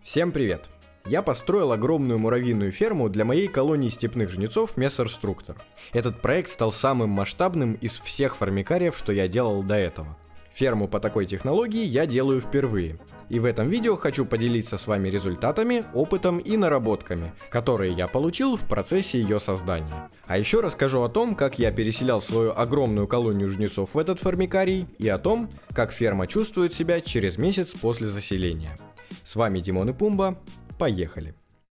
Всем привет! Я построил огромную муравьиную ферму для моей колонии степных жнецов Мессерструктор. Этот проект стал самым масштабным из всех формикариев, что я делал до этого. Ферму по такой технологии я делаю впервые. И в этом видео хочу поделиться с вами результатами, опытом и наработками, которые я получил в процессе ее создания. А еще расскажу о том, как я переселял свою огромную колонию жнецов в этот формикарий, и о том, как ферма чувствует себя через месяц после заселения. С вами Димон и Пумба. Поехали!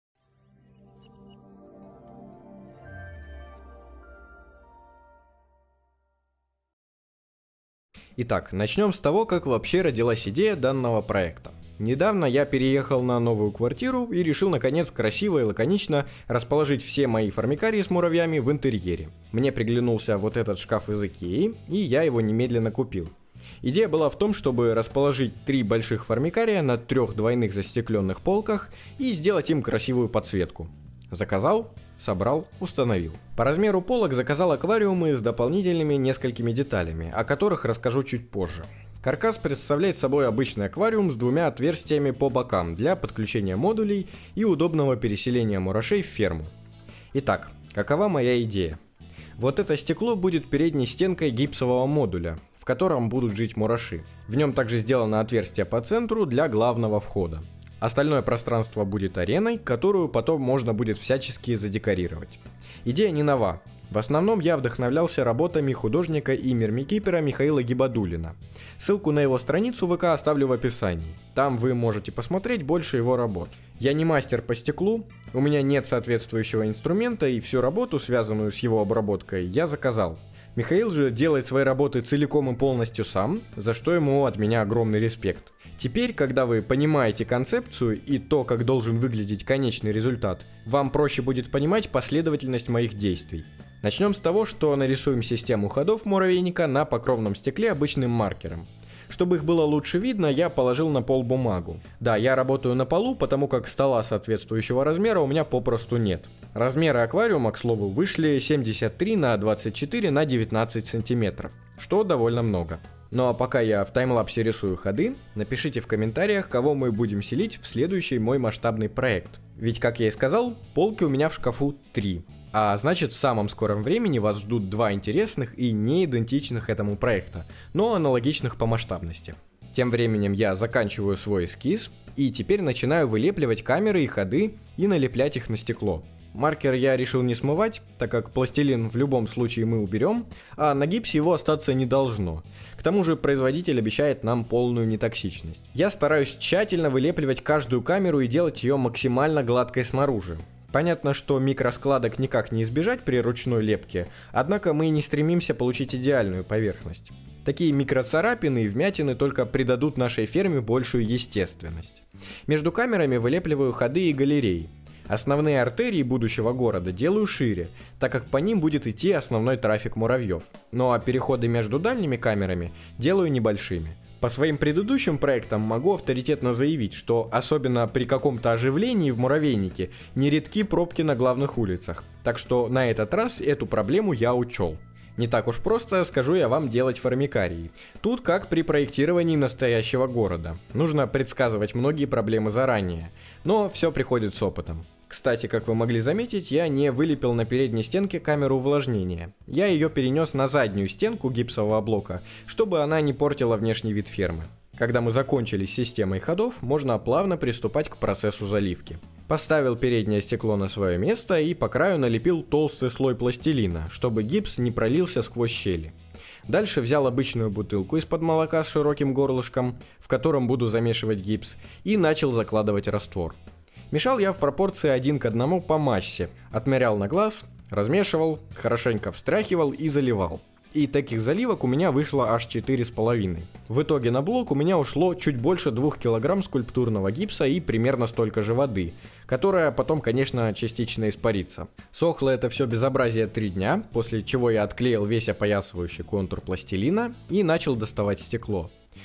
Итак, начнем с того, как вообще родилась идея данного проекта. Недавно я переехал на новую квартиру и решил наконец красиво и лаконично расположить все мои формикарии с муравьями в интерьере. Мне приглянулся вот этот шкаф из Икеи, и я его немедленно купил. Идея была в том, чтобы расположить 3 больших формикария на 3 двойных застекленных полках и сделать им красивую подсветку. Заказал, собрал, установил. По размеру полок заказал аквариумы с дополнительными несколькими деталями, о которых расскажу чуть позже. Каркас представляет собой обычный аквариум с 2 отверстиями по бокам для подключения модулей и удобного переселения мурашей в ферму. Итак, какова моя идея? Вот это стекло будет передней стенкой гипсового модуля, в котором будут жить мураши. В нем также сделано отверстие по центру для главного входа. Остальное пространство будет ареной, которую потом можно будет всячески задекорировать. Идея не нова. В основном я вдохновлялся работами художника и мирмикипера Михаила Гибадуллина. Ссылку на его страницу ВК оставлю в описании. Там вы можете посмотреть больше его работ. Я не мастер по стеклу, у меня нет соответствующего инструмента, и всю работу, связанную с его обработкой, я заказал. Михаил же делает свои работы целиком и полностью сам, за что ему от меня огромный респект. Теперь, когда вы понимаете концепцию и то, как должен выглядеть конечный результат, вам проще будет понимать последовательность моих действий. Начнем с того, что нарисуем систему ходов муравейника на покровном стекле обычным маркером. Чтобы их было лучше видно, я положил на пол бумагу. Да, я работаю на полу, потому как стола соответствующего размера у меня попросту нет. Размеры аквариума, к слову, вышли 73 на 24 на 19 сантиметров, что довольно много. Ну а пока я в таймлапсе рисую ходы, напишите в комментариях, кого мы будем селить в следующий мой масштабный проект. Ведь, как я и сказал, полки у меня в шкафу 3. А значит, в самом скором времени вас ждут 2 интересных и не идентичных этому проекта, но аналогичных по масштабности. Тем временем я заканчиваю свой эскиз и теперь начинаю вылепливать камеры и ходы и налеплять их на стекло. Маркер я решил не смывать, так как пластилин в любом случае мы уберем, а на гипсе его остаться не должно. К тому же производитель обещает нам полную нетоксичность. Я стараюсь тщательно вылепливать каждую камеру и делать ее максимально гладкой снаружи. Понятно, что микроскладок никак не избежать при ручной лепке, однако мы не стремимся получить идеальную поверхность. Такие микроцарапины и вмятины только придадут нашей ферме большую естественность. Между камерами вылепливаю ходы и галереи. Основные артерии будущего города делаю шире, так как по ним будет идти основной трафик муравьев. Ну а переходы между дальними камерами делаю небольшими. По своим предыдущим проектам могу авторитетно заявить, что особенно при каком-то оживлении в муравейнике нередки пробки на главных улицах, так что на этот раз эту проблему я учел. Не так уж просто, скажу я вам, делать формикарии. Тут как при проектировании настоящего города. Нужно предсказывать многие проблемы заранее, но все приходит с опытом. Кстати, как вы могли заметить, я не вылепил на передней стенке камеру увлажнения. Я ее перенес на заднюю стенку гипсового блока, чтобы она не портила внешний вид фермы. Когда мы закончили с системой ходов, можно плавно приступать к процессу заливки. Поставил переднее стекло на свое место и по краю налепил толстый слой пластилина, чтобы гипс не пролился сквозь щели. Дальше взял обычную бутылку из-под молока с широким горлышком, в котором буду замешивать гипс, и начал закладывать раствор. Мешал я в пропорции 1 к 1 по массе, отмерял на глаз, размешивал, хорошенько встряхивал и заливал. И таких заливок у меня вышло аж 4,5. В итоге на блок у меня ушло чуть больше 2 кг скульптурного гипса и примерно столько же воды, которая потом, конечно, частично испарится. Сохло это все безобразие 3 дня, после чего я отклеил весь опоясывающий контур пластилина и начал доставать стекло.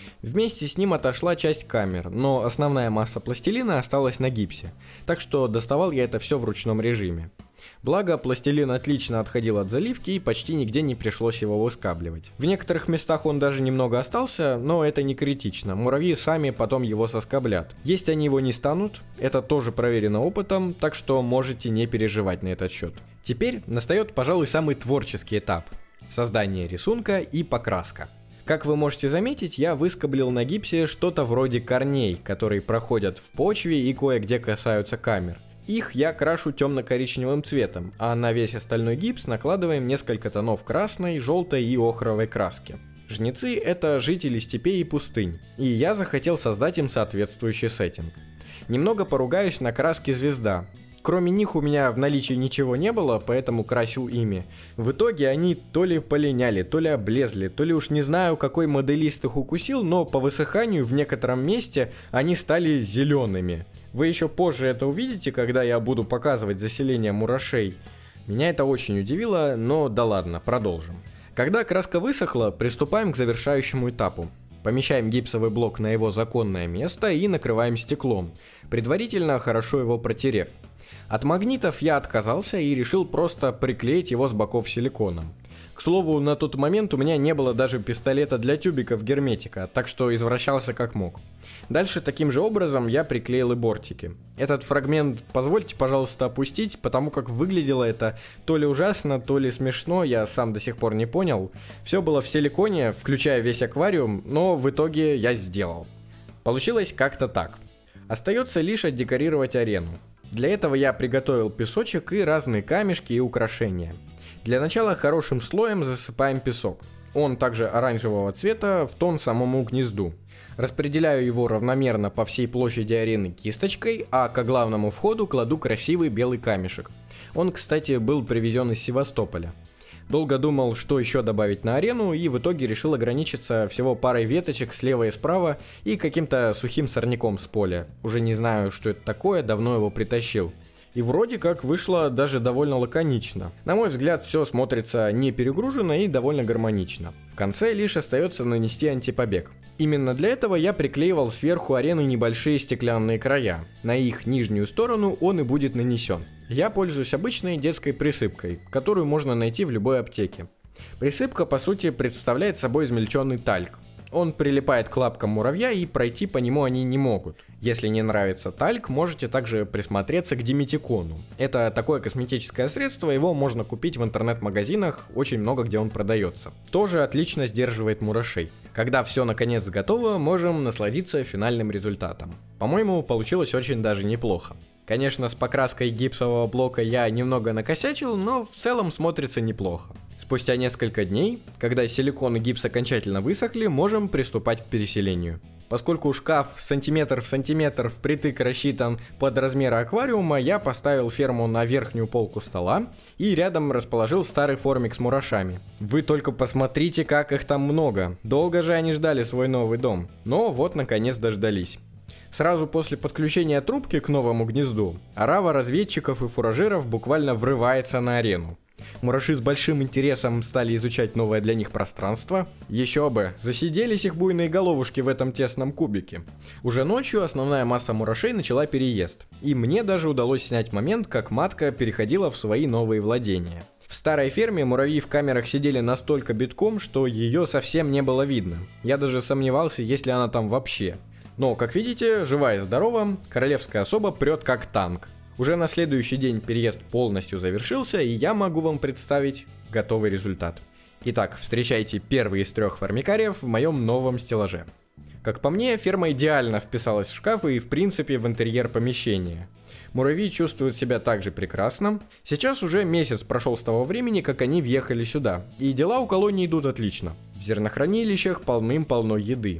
Вместе с ним отошла часть камер, но основная масса пластилина осталась на гипсе, так что доставал я это все в ручном режиме. Благо, пластилин отлично отходил от заливки и почти нигде не пришлось его выскабливать. В некоторых местах он даже немного остался, но это не критично, муравьи сами потом его соскоблят. Есть они его не станут, это тоже проверено опытом, так что можете не переживать на этот счет. Теперь настает, пожалуй, самый творческий этап – создание рисунка и покраска. Как вы можете заметить, я выскоблил на гипсе что-то вроде корней, которые проходят в почве и кое-где касаются камер. Их я крашу темно-коричневым цветом, а на весь остальной гипс накладываем несколько тонов красной, желтой и охровой краски. Жнецы – это жители степей и пустынь, и я захотел создать им соответствующий сеттинг. Немного поругаюсь на краске звезда. Кроме них у меня в наличии ничего не было, поэтому красил ими. В итоге они то ли полиняли, то ли облезли, то ли уж не знаю, какой моделист их укусил, но по высыханию в некотором месте они стали зелеными. Вы еще позже это увидите, когда я буду показывать заселение мурашей. Меня это очень удивило, но да ладно, продолжим. Когда краска высохла, приступаем к завершающему этапу. Помещаем гипсовый блок на его законное место и накрываем стеклом, предварительно хорошо его протерев. От магнитов я отказался и решил просто приклеить его с боков силиконом. К слову, на тот момент у меня не было даже пистолета для тюбиков герметика, так что извращался как мог. Дальше таким же образом я приклеил и бортики. Этот фрагмент позвольте, пожалуйста, опустить, потому как выглядело это то ли ужасно, то ли смешно, я сам до сих пор не понял. Все было в силиконе, включая весь аквариум, но в итоге я сделал. Получилось как-то так. Остается лишь отдекорировать арену. Для этого я приготовил песочек и разные камешки и украшения. Для начала хорошим слоем засыпаем песок. Он также оранжевого цвета в тон самому гнезду. Распределяю его равномерно по всей площади арены кисточкой, а к главному входу кладу красивый белый камешек. Он, кстати, был привезен из Севастополя. Долго думал, что еще добавить на арену, и в итоге решил ограничиться всего парой веточек слева и справа и каким-то сухим сорняком с поля. Уже не знаю, что это такое, давно его притащил. И вроде как вышло даже довольно лаконично. На мой взгляд, все смотрится не перегружено и довольно гармонично. В конце лишь остается нанести антипобег. Именно для этого я приклеивал сверху арены небольшие стеклянные края. На их нижнюю сторону он и будет нанесен. Я пользуюсь обычной детской присыпкой, которую можно найти в любой аптеке. Присыпка, по сути, представляет собой измельченный тальк. Он прилипает к лапкам муравья, и пройти по нему они не могут. Если не нравится тальк, можете также присмотреться к диметикону. Это такое косметическое средство, его можно купить в интернет-магазинах, очень много где он продается. Тоже отлично сдерживает мурашей. Когда все наконец готово, можем насладиться финальным результатом. По-моему, получилось очень даже неплохо. Конечно, с покраской гипсового блока я немного накосячил, но в целом смотрится неплохо. Спустя несколько дней, когда силикон и гипс окончательно высохли, можем приступать к переселению. Поскольку шкаф сантиметр в сантиметр впритык рассчитан под размеры аквариума, я поставил ферму на верхнюю полку стола и рядом расположил старый формик с мурашами. Вы только посмотрите, как их там много. Долго же они ждали свой новый дом, но вот наконец дождались. Сразу после подключения трубки к новому гнезду, орава разведчиков и фуражиров буквально врывается на арену. Мураши с большим интересом стали изучать новое для них пространство. Еще бы, засиделись их буйные головушки в этом тесном кубике. Уже ночью основная масса мурашей начала переезд. И мне даже удалось снять момент, как матка переходила в свои новые владения. В старой ферме муравьи в камерах сидели настолько битком, что ее совсем не было видно. Я даже сомневался, есть ли она там вообще. Но, как видите, жива и здорова, королевская особа прет как танк. Уже на следующий день переезд полностью завершился, и я могу вам представить готовый результат. Итак, встречайте первый из 3 формикариев в моем новом стеллаже. Как по мне, ферма идеально вписалась в шкаф и, в принципе, в интерьер помещения. Муравьи чувствуют себя также прекрасно. Сейчас уже месяц прошел с того времени, как они въехали сюда, и дела у колонии идут отлично. В зернохранилищах полным-полно еды.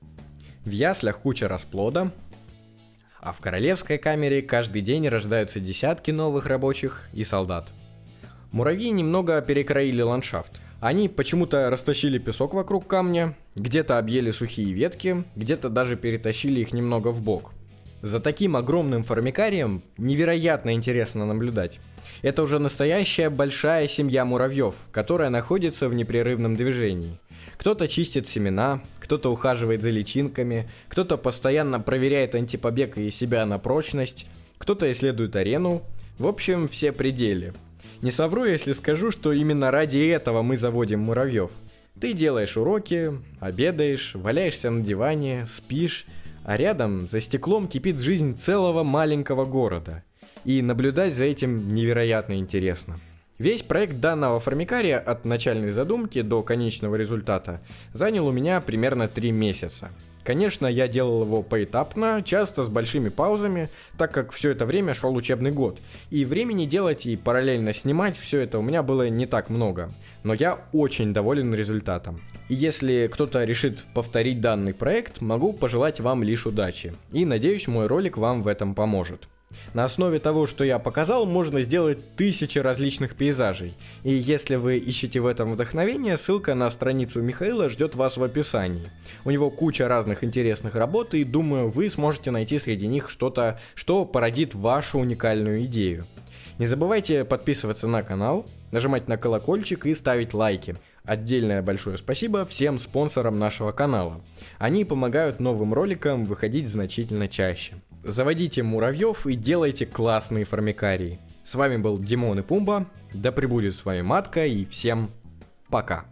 В яслях куча расплода, а в королевской камере каждый день рождаются десятки новых рабочих и солдат. Муравьи немного перекроили ландшафт. Они почему-то растащили песок вокруг камня, где-то объели сухие ветки, где-то даже перетащили их немного вбок. За таким огромным формикарием невероятно интересно наблюдать. Это уже настоящая большая семья муравьев, которая находится в непрерывном движении. Кто-то чистит семена, кто-то ухаживает за личинками, кто-то постоянно проверяет антипобег и себя на прочность, кто-то исследует арену. В общем, все пределы. Не совру, если скажу, что именно ради этого мы заводим муравьев. Ты делаешь уроки, обедаешь, валяешься на диване, спишь, а рядом за стеклом кипит жизнь целого маленького города. И наблюдать за этим невероятно интересно. Весь проект данного формикария от начальной задумки до конечного результата занял у меня примерно 3 месяца. Конечно, я делал его поэтапно, часто с большими паузами, так как все это время шел учебный год, и времени делать и параллельно снимать все это у меня было не так много, но я очень доволен результатом. И если кто-то решит повторить данный проект, могу пожелать вам лишь удачи, и надеюсь, мой ролик вам в этом поможет. На основе того, что я показал, можно сделать 1000 различных пейзажей. И если вы ищете в этом вдохновение, ссылка на страницу Михаила ждет вас в описании. У него куча разных интересных работ, и думаю, вы сможете найти среди них что-то, что породит вашу уникальную идею. Не забывайте подписываться на канал, нажимать на колокольчик и ставить лайки. Отдельное большое спасибо всем спонсорам нашего канала. Они помогают новым роликам выходить значительно чаще. Заводите муравьев и делайте классные формикарии. С вами был Димон и Пумба, да пребудет с вами матка, и всем пока.